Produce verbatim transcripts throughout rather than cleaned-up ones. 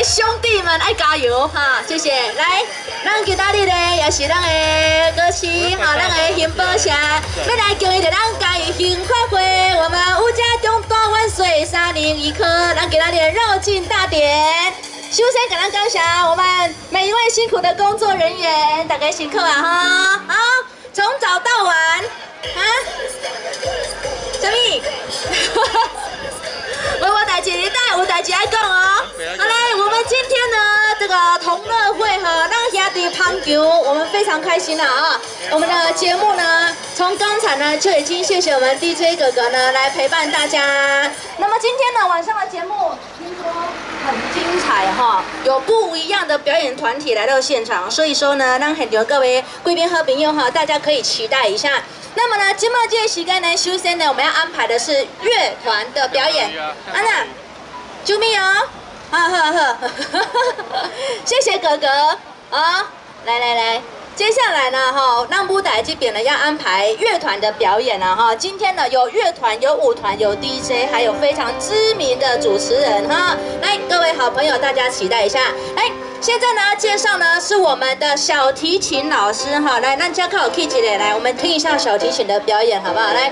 兄弟们爱加油哈！谢谢。来，咱今仔日呢也是咱的歌星哈，咱的幸福社要来恭喜着咱嘉义幸福会，我们吴家中大万岁三零一颗，咱给咱的绕境大典。首先，感恩感谢我们每一位辛苦的工作人员，大家辛苦啊哈！好，从早到晚啊，什么？我我代志你带，有代志爱讲哦。好来，我们今天呢，这个同乐会哈，让兄弟棒球，我们非常开心了啊！我们的节目呢，从刚才呢就已经谢谢我们 D J 哥哥呢来陪伴大家。那么今天呢晚上的节目听说很精彩哈，有不一样的表演团体来到现场，所以说呢，让很多各位贵宾和朋友哈，大家可以期待一下。那么呢，今麦这个时间呢，首先呢，我们要安排的是乐团的表演。安娜，救命哦！好好好，谢谢哥哥啊！来来来，接下来呢，哈，让舞台这边呢要安排乐团的表演了哈。今天呢有乐团、有舞团、有 D J， 还有非常知名的主持人哈。来，各位好朋友，大家期待一下。来。现在呢，介绍呢是我们的小提琴老师哈，来，让嘉靠 K 姐来，来，我们听一下小提琴的表演，好不好？来，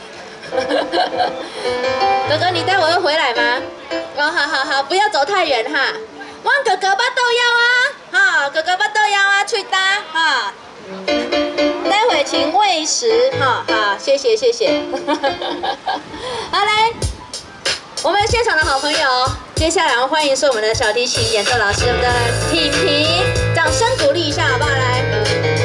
哥哥，你待会会回来吗？哦，好好好，不要走太远哈。我哥哥巴豆腰啊，哈，哥哥巴豆腰啊，吹搭哈。待会请喂食哈，好，谢谢谢谢。好来。我们现场的好朋友，接下来我们欢迎是我们的小提琴演奏老师，我们的婷婷，掌声鼓励一下好不好？来。